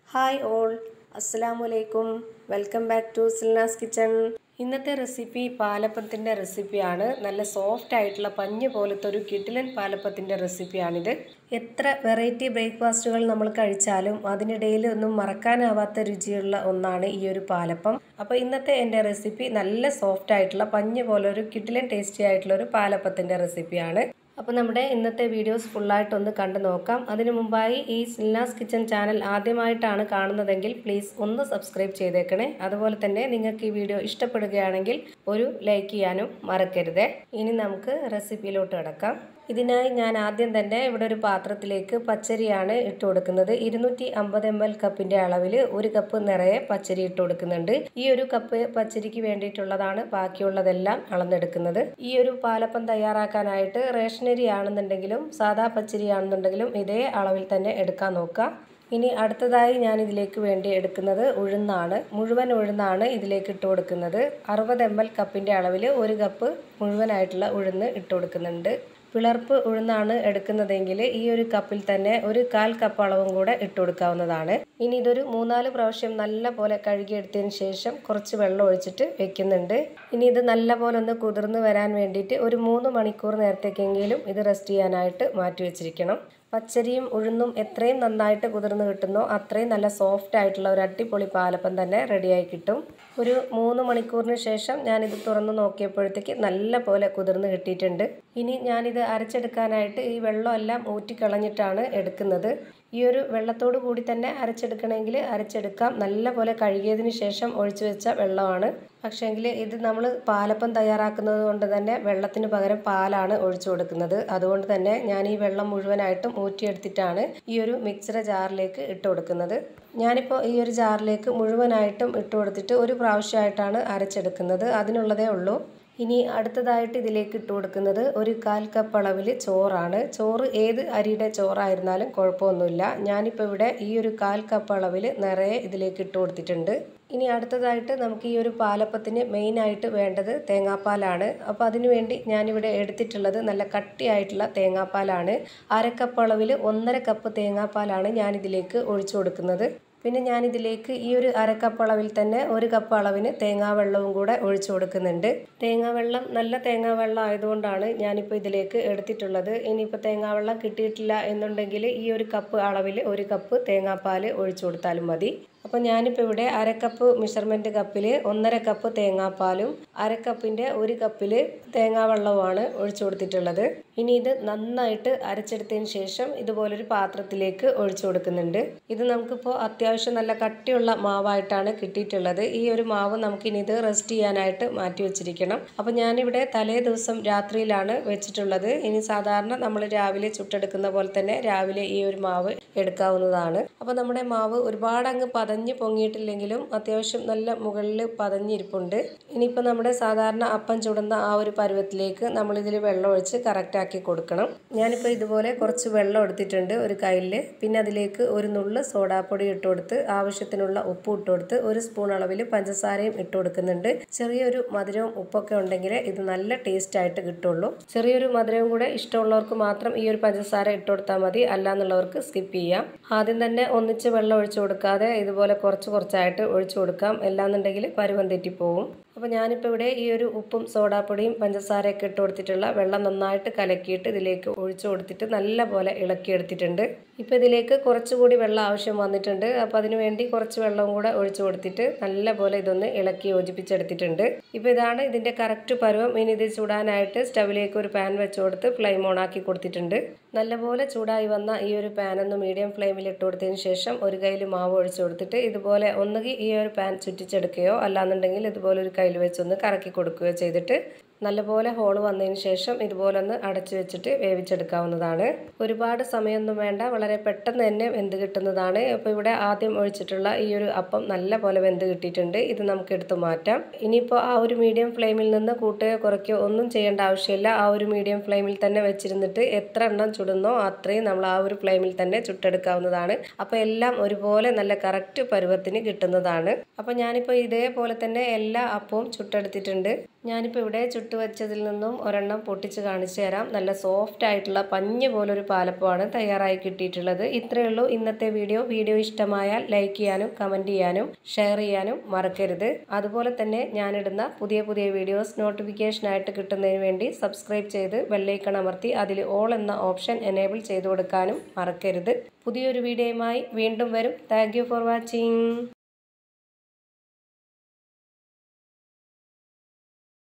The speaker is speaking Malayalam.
ഹായ് ഓൾ, അസ്സലാമു അലൈക്കും. Welcome back to Silna's kitchen. ഇന്നത്തെ റെസിപ്പി പാലപ്പത്തിൻ്റെ റെസിപ്പിയാണ്. നല്ല സോഫ്റ്റ് ആയിട്ടുള്ള പഞ്ഞ് പോലത്തെ ഒരു കിടിലൻ പാലപ്പത്തിൻ്റെ റെസിപ്പിയാണിത്. എത്ര വെറൈറ്റി ബ്രേക്ക്ഫാസ്റ്റുകൾ നമ്മൾ കഴിച്ചാലും അതിനിടയിൽ ഒന്നും മറക്കാനാവാത്ത രുചിയുള്ള ഒന്നാണ് ഈ ഒരു പാലപ്പം. അപ്പോൾ ഇന്നത്തെ എൻ്റെ റെസിപ്പി നല്ല സോഫ്റ്റ് ആയിട്ടുള്ള പഞ്ഞ് പോലെ ഒരു കിടിലൻ ടേസ്റ്റി ആയിട്ടുള്ള ഒരു പാലപ്പത്തിൻ്റെ റെസിപ്പിയാണ്. അപ്പോൾ നമ്മുടെ ഇന്നത്തെ വീഡിയോസ് ഫുള്ളായിട്ടൊന്ന് കണ്ടു നോക്കാം. അതിനു മുമ്പായി ഈ സിൽനാസ് കിച്ചൺ ചാനൽ ആദ്യമായിട്ടാണ് കാണുന്നതെങ്കിൽ പ്ലീസ് ഒന്ന് സബ്സ്ക്രൈബ് ചെയ്തേക്കണേ. അതുപോലെ തന്നെ നിങ്ങൾക്ക് ഈ വീഡിയോ ഇഷ്ടപ്പെടുകയാണെങ്കിൽ ഒരു ലൈക്ക് ചെയ്യാനും മറക്കരുത്. ഇനി നമുക്ക് റെസിപ്പിയിലോട്ട് കിടക്കാം. ഇതിനായി ഞാൻ ആദ്യം തന്നെ ഇവിടെ ഒരു പാത്രത്തിലേക്ക് പച്ചരിയാണ് ഇട്ട് കൊടുക്കുന്നത്. 250 ml കപ്പിൻ്റെ അളവിൽ 1 കപ്പ് നിറയെ പച്ചരി ഇട്ട് കൊടുക്കുന്നുണ്ട്. ഈ ഒരു കപ്പ് പച്ചരിക്ക് വേണ്ടിയിട്ടുള്ളതാണ് ബാക്കിയുള്ളതെല്ലാം അളന്നെടുക്കുന്നത്. ഈ ഒരു പാലപ്പം തയ്യാറാക്കാനായിട്ട് റേഷനരി ആണെന്നുണ്ടെങ്കിലും സാധാ പച്ചരി ആണെന്നുണ്ടെങ്കിലും ഇതേ അളവിൽ തന്നെ എടുക്കാൻ നോക്കുക. ഇനി അടുത്തതായി ഞാൻ ഇതിലേക്ക് വേണ്ടി എടുക്കുന്നത് ഉഴുന്നാണ്. മുഴുവൻ ഉഴുന്നാണ് ഇതിലേക്ക് ഇട്ട് കൊടുക്കുന്നത്. 60 ml കപ്പിൻ്റെ അളവിൽ 1 കപ്പ് മുഴുവനായിട്ടുള്ള ഉഴുന്ന് ഇട്ട് കൊടുക്കുന്നുണ്ട്. പിളർപ്പ് ഉഴുന്നാണ് എടുക്കുന്നതെങ്കിൽ ഈ ഒരു കപ്പിൽ തന്നെ 1/4 കപ്പ് അളവും കൂടെ ഇട്ട് കൊടുക്കാവുന്നതാണ്. ഇനി ഇതൊരു 3-4 പ്രാവശ്യം നല്ല പോലെ കഴുകിയെടുത്തതിന് ശേഷം കുറച്ച് വെള്ളം ഒഴിച്ചിട്ട് വെക്കുന്നുണ്ട്. ഇനി ഇത് നല്ല പോലെ ഒന്ന് കുതിർന്ന് വരാൻ വേണ്ടിയിട്ട് ഒരു 3 മണിക്കൂർ നേരത്തേക്കെങ്കിലും ഇത് റെസ്റ്റ് ചെയ്യാനായിട്ട് മാറ്റി വെച്ചിരിക്കണം. പച്ചരിയും ഉഴുന്നും എത്രയും നന്നായിട്ട് കുതിർന്ന് കിട്ടുന്നോ അത്രയും നല്ല സോഫ്റ്റ് ആയിട്ടുള്ള ഒരു അടിപൊളി പാലപ്പം തന്നെ റെഡിയായി കിട്ടും. ഒരു 3 മണിക്കൂറിന് ശേഷം ഞാനിത് തുറന്ന് നോക്കിയപ്പോഴത്തേക്ക് നല്ല പോലെ കുതിർന്ന് കിട്ടിയിട്ടുണ്ട്. ഇനി ഞാനിത് അരച്ചെടുക്കാനായിട്ട് ഈ വെള്ളമെല്ലാം ഊറ്റിക്കളഞ്ഞിട്ടാണ് എടുക്കുന്നത്. ഈ ഒരു വെള്ളത്തോടു കൂടി തന്നെ അരച്ചെടുക്കണമെങ്കിൽ അരച്ചെടുക്കാം. നല്ല പോലെ കഴുകിയതിന് ശേഷം ഒഴിച്ചു വെച്ച വെള്ളമാണ്. പക്ഷേങ്കിൽ ഇത് നമ്മൾ പാലപ്പം തയ്യാറാക്കുന്നത് കൊണ്ട് തന്നെ വെള്ളത്തിന് പകരം പാലാണ് ഒഴിച്ചു കൊടുക്കുന്നത്. അതുകൊണ്ട് തന്നെ ഞാൻ ഈ വെള്ളം മുഴുവനായിട്ടും ഊറ്റിയെടുത്തിട്ടാണ് ഈ ഒരു മിക്സർ ജാറിലേക്ക് ഇട്ട് കൊടുക്കുന്നത്. ഞാനിപ്പോൾ ഈ ഒരു ജാറിലേക്ക് മുഴുവനായിട്ടും ഇട്ട് കൊടുത്തിട്ട് ഒരു പ്രാവശ്യമായിട്ടാണ് അരച്ചെടുക്കുന്നത്. അതിനുള്ളതേ ഉള്ളൂ. ഇനി അടുത്തതായിട്ട് ഇതിലേക്ക് ഇട്ട് കൊടുക്കുന്നത് 1/4 കപ്പ് അളവിൽ ചോറാണ്. ചോറ് ഏത് അരിയുടെ ചോറായിരുന്നാലും കുഴപ്പമൊന്നുമില്ല. ഞാനിപ്പോൾ ഇവിടെ ഈ ഒരു 1/4 കപ്പ് അളവിൽ നിറയെ ഇതിലേക്ക് ഇട്ട് കൊടുത്തിട്ടുണ്ട്. ഇനി അടുത്തതായിട്ട് നമുക്ക് ഈ ഒരു പാലപ്പത്തിന് മെയിനായിട്ട് വേണ്ടത് തേങ്ങാപ്പാലാണ്. അപ്പോൾ അതിനുവേണ്ടി ഞാനിവിടെ എടുത്തിട്ടുള്ളത് നല്ല കട്ടിയായിട്ടുള്ള തേങ്ങാപ്പാലാണ്. 1/2 കപ്പ് അളവിൽ 1.5 കപ്പ് തേങ്ങാപ്പാലാണ് ഞാനിതിലേക്ക് ഒഴിച്ചു കൊടുക്കുന്നത്. പിന്നെ ഞാനിതിലേക്ക് ഈ ഒരു 1/2 കപ്പ് അളവിൽ തന്നെ 1 കപ്പ് അളവിന് തേങ്ങാവെള്ളവും കൂടെ ഒഴിച്ചു കൊടുക്കുന്നുണ്ട്. തേങ്ങാവെള്ളം നല്ല തേങ്ങാവെള്ളം ആയതുകൊണ്ടാണ് ഞാനിപ്പോൾ ഇതിലേക്ക് എടുത്തിട്ടുള്ളത്. ഇനിയിപ്പോൾ തേങ്ങാവെള്ളം കിട്ടിയിട്ടില്ല എന്നുണ്ടെങ്കിൽ ഈ ഒരു കപ്പ് അളവിൽ 1 കപ്പ് തേങ്ങാപ്പാൽ ഒഴിച്ചു കൊടുത്താലും മതി. അപ്പോൾ ഞാനിപ്പോൾ ഇവിടെ 1/2 കപ്പ് മെഷർമെൻറ്റ് കപ്പിൽ 1.5 കപ്പ് തേങ്ങാപ്പാലും 1/2 കപ്പിൻ്റെ 1 കപ്പിൽ തേങ്ങാവെള്ളവുമാണ് ഒഴിച്ചു കൊടുത്തിട്ടുള്ളത്. ഇനി ഇത് നന്നായിട്ട് അരച്ചെടുത്തതിന് ശേഷം ഇതുപോലൊരു പാത്രത്തിലേക്ക് ഒഴിച്ചു കൊടുക്കുന്നുണ്ട്. ഇത് നമുക്കിപ്പോൾ അത്യാവശ്യം നല്ല കട്ടിയുള്ള മാവായിട്ടാണ് കിട്ടിയിട്ടുള്ളത്. ഈ ഒരു മാവ് നമുക്കിനി ഇത് റെസ്റ്റ് ചെയ്യാനായിട്ട് മാറ്റി വെച്ചിരിക്കണം. അപ്പോൾ ഞാനിവിടെ തലേ ദിവസം രാത്രിയിലാണ് വെച്ചിട്ടുള്ളത്. ഇനി സാധാരണ നമ്മൾ രാവിലെ ചുട്ടെടുക്കുന്ന പോലെ തന്നെ രാവിലെ ഈ ഒരു മാവ് എടുക്കാവുന്നതാണ്. അപ്പോൾ നമ്മുടെ മാവ് ഒരുപാട് അങ്ങ് പതഞ്ഞ് പൊങ്ങിയിട്ടില്ലെങ്കിലും അത്യാവശ്യം നല്ല മുകളിൽ പതഞ്ഞിരിപ്പുണ്ട്. ഇനിയിപ്പോൾ നമ്മുടെ സാധാരണ അപ്പം ചുടുന്ന ആ ഒരു പരുവത്തിലേക്ക് നമ്മളിതിൽ വെള്ളം ഒഴിച്ച് കറക്റ്റാക്കി കൊടുക്കണം. ഞാനിപ്പോൾ ഇതുപോലെ കുറച്ച് വെള്ളം എടുത്തിട്ടുണ്ട് ഒരു കയ്യിൽ. പിന്നെ അതിലേക്ക് ഒരു നുള്ള് സോഡാപ്പൊടി ഇട്ട് കൊടുത്ത് ആവശ്യത്തിനുള്ള ഉപ്പ് ഇട്ട് കൊടുത്ത് 1 സ്പൂൺ അളവിൽ പഞ്ചസാരയും ഇട്ട് കൊടുക്കുന്നുണ്ട്. ചെറിയൊരു മധുരവും ഉപ്പൊക്കെ ഉണ്ടെങ്കിൽ ഇത് നല്ല ടേസ്റ്റ് ആയിട്ട് കിട്ടുള്ളൂ. ചെറിയൊരു മധുരവും കൂടെ ഇഷ്ടമുള്ളവർക്ക് മാത്രം ഈ ഒരു പഞ്ചസാര ഇട്ട് കൊടുത്താൽ മതി. അല്ലാന്നുള്ളവർക്ക് സ്കിപ്പ് ചെയ്യാം. ആദ്യം തന്നെ ഒന്നിച്ച് വെള്ളം ഒഴിച്ചു കൊടുക്കാതെ ഇതുപോലെ കുറച്ച് കുറച്ചായിട്ട് ഒഴിച്ചു കൊടുക്കാം. അല്ലാന്നുണ്ടെങ്കിൽ പരുവം തെറ്റിപ്പോവും. അപ്പോൾ ഞാനിപ്പോൾ ഇവിടെ ഈ ഒരു ഉപ്പും സോഡാപ്പൊടിയും പഞ്ചസാരയൊക്കെ ഇട്ട് കൊടുത്തിട്ടുള്ള വെള്ളം നന്നായിട്ട് കലക്കിയിട്ട് ഇതിലേക്ക് ഒഴിച്ചു കൊടുത്തിട്ട് നല്ല പോലെ ഇളക്കിയെടുത്തിട്ടുണ്ട്. ഇപ്പോൾ ഇതിലേക്ക് കുറച്ചുകൂടി വെള്ളം ആവശ്യം വന്നിട്ടുണ്ട്. അപ്പോൾ അതിന് വേണ്ടി കുറച്ച് വെള്ളവും കൂടെ ഒഴിച്ചു കൊടുത്തിട്ട് നല്ല പോലെ ഇതൊന്ന് ഇളക്കി യോജിപ്പിച്ചെടുത്തിട്ടുണ്ട്. ഇപ്പോൾ ഇതാണ് ഇതിൻ്റെ കറക്റ്റ് പരുവം. ഇനി ഇത് ചൂടാനായിട്ട് സ്റ്റവിലേക്ക് ഒരു പാൻ വെച്ച് കൊടുത്ത് ഫ്ലെയിം ഓൺ ആക്കി കൊടുത്തിട്ടുണ്ട്. നല്ലപോലെ ചൂടായി വന്ന ഈ ഒരു പാൻ ഒന്ന് മീഡിയം ഫ്ലെയിമിൽ ഇട്ട് കൊടുത്തതിന് ശേഷം ഒരു കയ്യിൽ മാവ് ഒഴിച്ചു കൊടുത്തിട്ട് ഇതുപോലെ ഒന്നുകിൽ ഈ ഒരു പാൻ ചുറ്റിച്ചെടുക്കുകയോ അല്ലാന്നുണ്ടെങ്കിൽ ഇതുപോലെ ഒരു കയ്യിൽ വെച്ചൊന്ന് കറക്കി കൊടുക്കുകയോ ചെയ്തിട്ട് നല്ലപോലെ ഹോള് വന്നതിന് ശേഷം ഇതുപോലെ ഒന്ന് അടച്ചു വെച്ചിട്ട് വേവിച്ചെടുക്കാവുന്നതാണ്. ഒരുപാട് സമയമൊന്നും വേണ്ട, വളരെ പെട്ടെന്ന് തന്നെ വെന്ത് കിട്ടുന്നതാണ്. അപ്പോൾ ഇവിടെ ആദ്യം ഒഴിച്ചിട്ടുള്ള ഈ ഒരു അപ്പം നല്ല പോലെ വെന്ത് കിട്ടിയിട്ടുണ്ട്. ഇത് നമുക്ക് എടുത്തു മാറ്റാം. ഇനിയിപ്പോൾ ആ ഒരു മീഡിയം ഫ്ലെയിമിൽ നിന്ന് കൂട്ടുകയോ കുറയ്ക്കുകയോ ഒന്നും ചെയ്യേണ്ട ആവശ്യമില്ല. ആ ഒരു മീഡിയം ഫ്ലെയിമിൽ തന്നെ വെച്ചിരുന്നിട്ട് എത്ര എണ്ണം ചുടുന്നോ അത്രയും നമ്മൾ ആ ഒരു ഫ്ലെയിമിൽ തന്നെ ചുട്ടെടുക്കാവുന്നതാണ്. അപ്പോൾ എല്ലാം ഒരുപോലെ നല്ല കറക്റ്റ് പരുവത്തിന് കിട്ടുന്നതാണ്. അപ്പോൾ ഞാനിപ്പോൾ ഇതേപോലെ തന്നെ എല്ലാ അപ്പവും ചുട്ടെടുത്തിട്ടുണ്ട്. ഞാനിപ്പോൾ ഇവിടെ ചുട്ടുവച്ചതിൽ നിന്നും ഒരെണ്ണം പൊട്ടിച്ച് കാണിച്ചു തരാം. നല്ല സോഫ്റ്റ് ആയിട്ടുള്ള പഞ്ഞ് പോലൊരു പാലപ്പമാണ് തയ്യാറായി കിട്ടിയിട്ടുള്ളത്. ഇത്രയേ ഉള്ളൂ ഇന്നത്തെ വീഡിയോ. വീഡിയോ ഇഷ്ടമായാൽ ലൈക്ക് ചെയ്യാനും കമൻറ്റ് ചെയ്യാനും ഷെയർ ചെയ്യാനും മറക്കരുത്. അതുപോലെ തന്നെ ഞാനിടുന്ന പുതിയ പുതിയ വീഡിയോസ് നോട്ടിഫിക്കേഷനായിട്ട് കിട്ടുന്നതിന് വേണ്ടി സബ്സ്ക്രൈബ് ചെയ്ത് ബെല്ലൈക്കൺ അമർത്തി അതിൽ ഓൾ എന്ന ഓപ്ഷൻ എനേബിൾ ചെയ്ത് കൊടുക്കാനും മറക്കരുത്. പുതിയൊരു വീഡിയോയുമായി വീണ്ടും വരും. Thank you for watching.